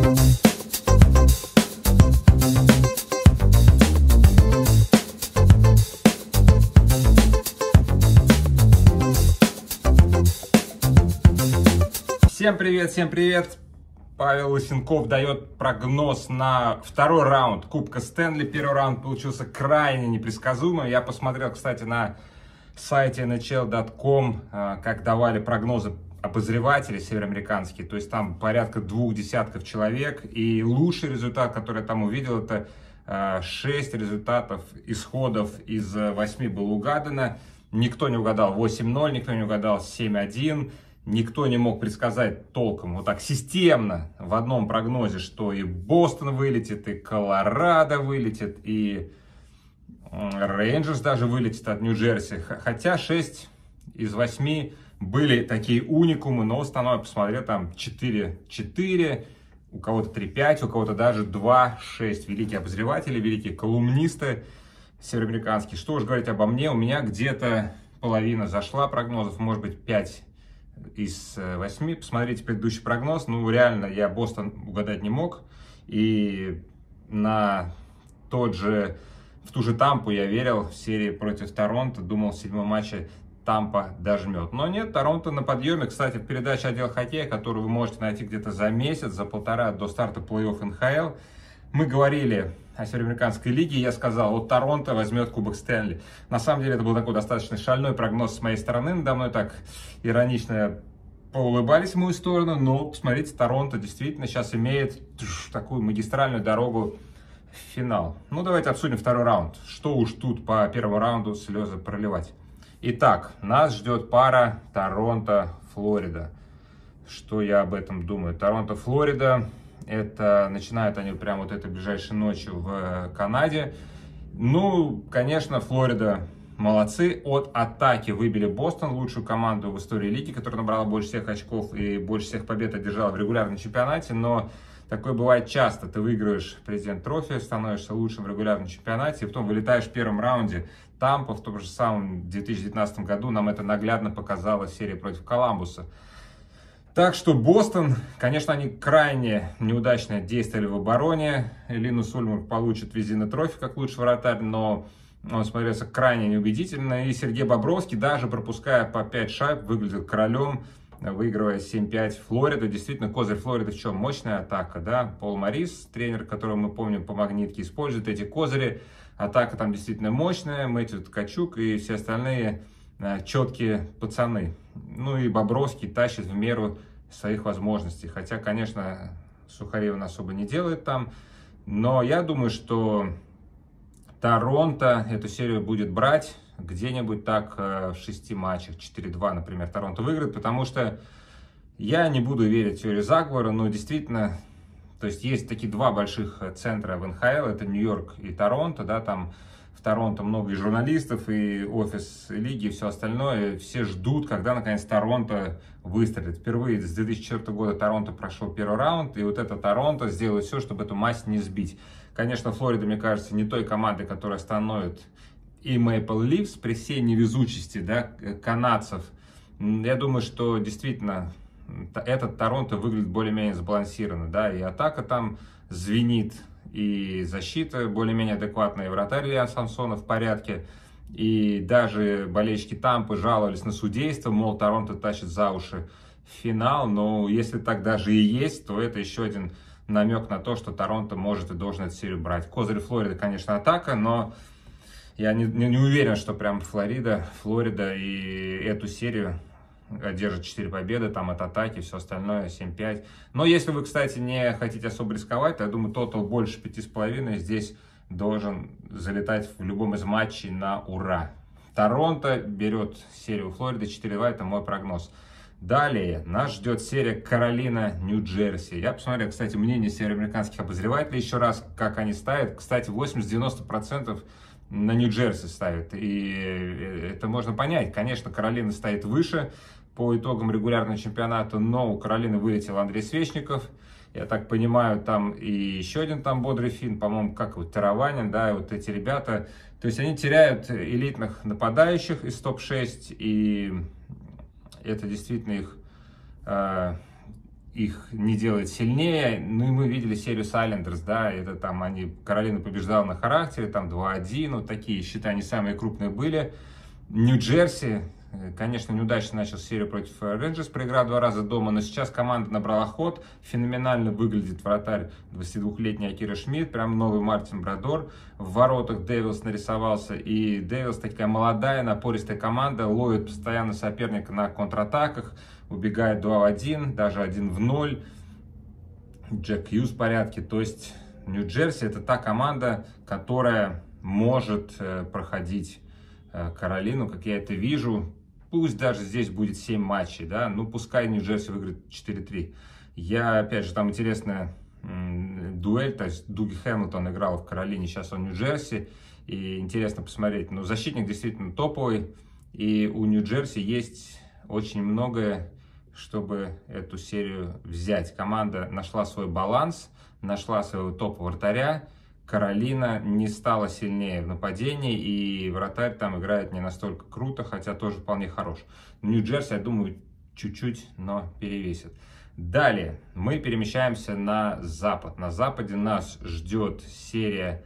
Всем привет! Павел Лысенков дает прогноз на второй раунд Кубка Стэнли. Первый раунд получился крайне непредсказуемым. Я посмотрел, кстати, на сайте NHL.com, как давали прогнозы обозреватели североамериканские. То есть там порядка 2 десятков человек. И лучший результат, который я там увидел, это 6 результатов исходов из 8 было угадано. Никто не угадал 8-0, никто не угадал 7-1. Никто не мог предсказать толком, вот так системно в одном прогнозе, что и Бостон вылетит, и Колорадо вылетит, и Рейнджерс даже вылетит от Нью-Джерси. Хотя 6 из 8 были такие уникумы, но в основном я посмотрел там 4-4, у кого-то 3-5, у кого-то даже 2-6. Великие обозреватели, великие колумнисты североамериканские. Что уж говорить обо мне, у меня где-то половина зашла прогнозов, может быть 5 из 8. Посмотрите предыдущий прогноз. Ну, реально, я Бостон угадать не мог. И в ту же Тампу я верил в серии против Торонто. Думал, в 7-м матче Тампа дожмет. Но нет, Торонто на подъеме. Кстати, в передаче «Отдел хоккея», которую вы можете найти где-то за месяц, за полтора до старта плей-офф НХЛ, мы говорили о североамериканской лиге, я сказал, вот Торонто возьмет Кубок Стэнли. На самом деле это был такой достаточно шальной прогноз с моей стороны, надо мной так иронично поулыбались в мою сторону, но посмотрите, Торонто действительно сейчас имеет такую магистральную дорогу в финал. Ну давайте обсудим второй раунд, что уж тут по первому раунду слезы проливать. Итак, нас ждет пара Торонто-Флорида. Что я об этом думаю? Торонто-Флорида. Это начинают они прямо вот этой ближайшей ночью в Канаде. Ну, конечно, Флорида молодцы. От атаки выбили Бостон, лучшую команду в истории лиги, которая набрала больше всех очков и больше всех побед одержала в регулярном чемпионате. Но такое бывает часто. Ты выигрываешь президент трофи, становишься лучшим в регулярном чемпионате, и потом вылетаешь в первом раунде. Тампа в том же самом 2019 году нам это наглядно показала серия против Коламбуса. Так что Бостон, конечно, они крайне неудачно действовали в обороне. Линус Ульмарк получит Визина трофи как лучший вратарь, но он смотрелся крайне неубедительно. И Сергей Бобровский, даже пропуская по 5 шайб, выглядел королем, выигрывая 7-5. Флорида, действительно, козырь Флориды в чем? Мощная атака, да? Пол Моррис, тренер, которого мы помним по магнитке, использует эти козыри. Атака там действительно мощная, Мэтью Ткачук и все остальные четкие пацаны. Ну и Бобровский тащит в меру своих возможностей. Хотя, конечно, Сухарей он особо не делает там. Но я думаю, что Торонто эту серию будет брать где-нибудь так в 6 матчах. 4-2, например, Торонто выиграет. Потому что я не буду верить в теорию заговора, но действительно, то есть есть такие два больших центра в НХЛ. Это Нью-Йорк и Торонто, да, там в Торонто много и журналистов, и офис лиги, и все остальное. Все ждут, когда наконец Торонто выстрелит. Впервые с 2004 года Торонто прошел первый раунд, и вот это Торонто сделает все, чтобы эту масть не сбить. Конечно, Флорида, мне кажется, не той командой, которая остановит и Maple Leafs при всей невезучести, да, канадцев. Я думаю, что действительно этот Торонто выглядит более-менее сбалансированно, да, и атака там звенит, и защита более-менее адекватная, и вратарь Илья Самсонов в порядке. И даже болельщики Тампы жаловались на судейство, мол, Торонто тащит за уши в финал. Но если так даже и есть, то это еще один намек на то, что Торонто может и должен эту серию брать. Козырь Флориды, конечно, атака, но я не уверен, что прям Флорида и эту серию держит 4 победы, там от атаки, все остальное 7-5. Но если вы, кстати, не хотите особо рисковать, то я думаю, тотал больше 5,5 здесь должен залетать в любом из матчей на ура. Торонто берет серию Флориды 4-2, это мой прогноз. Далее нас ждет серия Каролина-Нью-Джерси. Я посмотрел, кстати, мнение североамериканских обозревателей еще раз, как они ставят. Кстати, 80-90% на Нью-Джерси ставят. И это можно понять. Конечно, Каролина стоит выше по итогам регулярного чемпионата, но у Каролины вылетел Андрей Свечников. Я так понимаю, там и еще один там бодрый финн, по-моему, как вот Тараванин, да, и вот эти ребята. То есть они теряют элитных нападающих из топ-6, и это действительно их их не делает сильнее. Ну и мы видели серию с Айлендерс, да, это там Каролина побеждала на характере, там 2-1, вот такие счета не самые крупные были. Нью-Джерси, конечно, неудачно начал серию против Рейнджерс, проиграл 2 раза дома, но сейчас команда набрала ход, феноменально выглядит вратарь 22-летний Акира Шмидт, прям новый Мартин Брадор, в воротах Дэвилс нарисовался, и Дэвилс такая молодая, напористая команда, ловит постоянно соперника на контратаках, убегает 2-1, даже 1-0, Джек Хьюз в порядке, то есть Нью-Джерси это та команда, которая может проходить Каролину, как я это вижу. Пусть даже здесь будет 7 матчей, да, ну пускай Нью-Джерси выиграет 4-3. Опять же, там интересная дуэль, то есть Дуги Хэмилтон играл в Каролине, сейчас он в Нью-Джерси, и интересно посмотреть. Но защитник действительно топовый, и у Нью-Джерси есть очень многое, чтобы эту серию взять. Команда нашла свой баланс, нашла своего топ-вратаря. Каролина не стала сильнее в нападении, и вратарь там играет не настолько круто, хотя тоже вполне хорош. Нью-Джерси, я думаю, чуть-чуть, но перевесит. Далее мы перемещаемся на запад. На западе нас ждет серия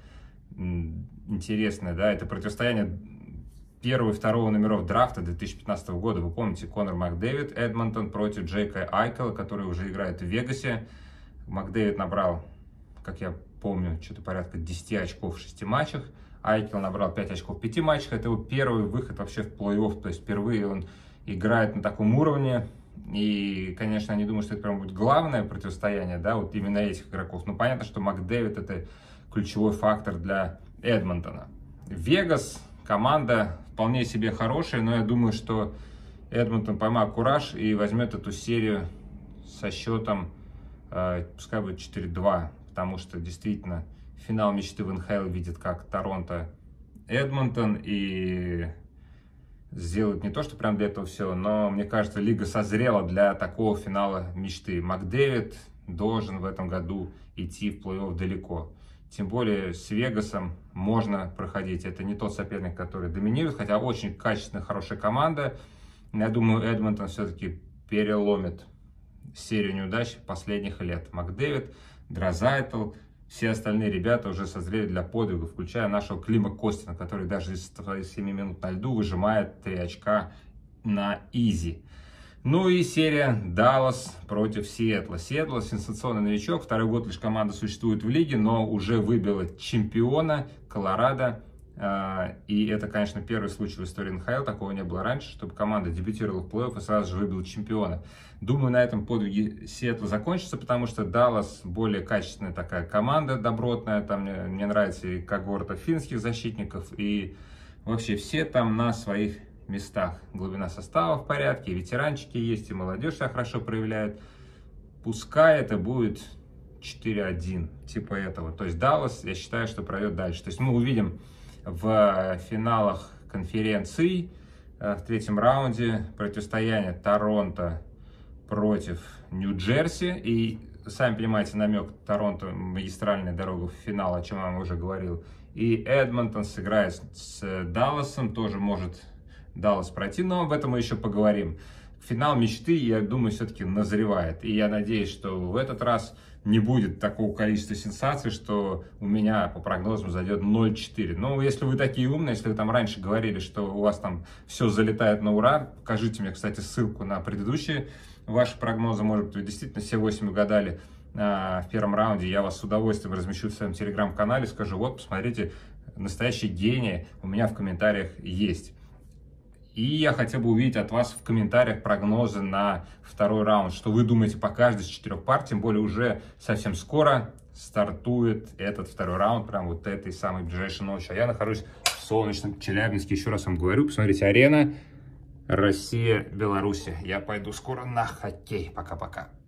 интересная, да, это противостояние 1 и 2 номеров драфта 2015 года. Вы помните, Конор Макдэвид, Эдмонтон против Джейка Айкела, который уже играет в Вегасе. Макдэвид набрал, как я помню, что-то порядка 10 очков в 6 матчах. Айкел набрал 5 очков в 5 матчах. Это его первый выход вообще в плей-офф. То есть впервые он играет на таком уровне. И, конечно, я не думаю, что это прям будет главное противостояние, да, вот именно этих игроков. Но понятно, что Макдэвид это ключевой фактор для Эдмонтона. Вегас, команда вполне себе хорошая, но я думаю, что Эдмонтон поймает кураж и возьмет эту серию со счетом, пускай будет 4-2. Потому что действительно финал мечты в НХЛ видит как Торонто Эдмонтон, и сделать не то, что прям для этого все, но мне кажется, лига созрела для такого финала мечты. Макдэвид должен в этом году идти в плей-офф далеко. Тем более с Вегасом можно проходить. Это не тот соперник, который доминирует, хотя очень качественная, хорошая команда. Я думаю, Эдмонтон все-таки переломит серию неудач последних лет. Макдэвид, Дразайтл, все остальные ребята уже созрели для подвига, включая нашего Клима Костина, который даже из 7 минут на льду выжимает 3 очка на изи. Ну и серия Даллас против Сиэтла. Сиэтл сенсационный новичок, 2-й год лишь команда существует в лиге, но уже выбила чемпиона Колорадо. И это, конечно, первый случай в истории НХЛ, такого не было раньше, чтобы команда дебютировала в плей-офф и сразу же выбила чемпиона. Думаю, на этом подвиги Сиэтла закончится, потому что Даллас более качественная такая команда, добротная, там мне нравится и когорта финских защитников, и вообще все там на своих местах. Глубина состава в порядке, и ветеранчики есть, и молодежь себя хорошо проявляет. Пускай это будет 4-1, типа этого. То есть Даллас, я считаю, что пройдет дальше. То есть мы увидим в финалах конференций в 3-м раунде противостояние Торонто против Нью-Джерси. И, сами понимаете, намек: Торонто, магистральная дорога в финал, о чем я вам уже говорил. И Эдмонтон сыграет с Далласом, тоже может Даллас пройти, но об этом мы еще поговорим. Финал мечты, я думаю, все-таки назревает. И я надеюсь, что в этот раз не будет такого количества сенсаций, что у меня по прогнозам зайдет 0-4. Ну, если вы такие умные, если вы там раньше говорили, что у вас там все залетает на ура, покажите мне, кстати, ссылку на предыдущие ваши прогнозы. Может быть, вы действительно все 8 угадали в первом раунде. Я вас с удовольствием размещу в своем телеграм-канале, скажу: вот, посмотрите, настоящие гении у меня в комментариях есть. И я хотел бы увидеть от вас в комментариях прогнозы на 2-й раунд. Что вы думаете по каждой из 4 пар, тем более уже совсем скоро стартует этот 2-й раунд, прям вот этой самой ближайшей ночью. А я нахожусь в солнечном Челябинске, еще раз вам говорю, посмотрите, арена Россия-Беларусь. Я пойду скоро на хоккей. Пока-пока.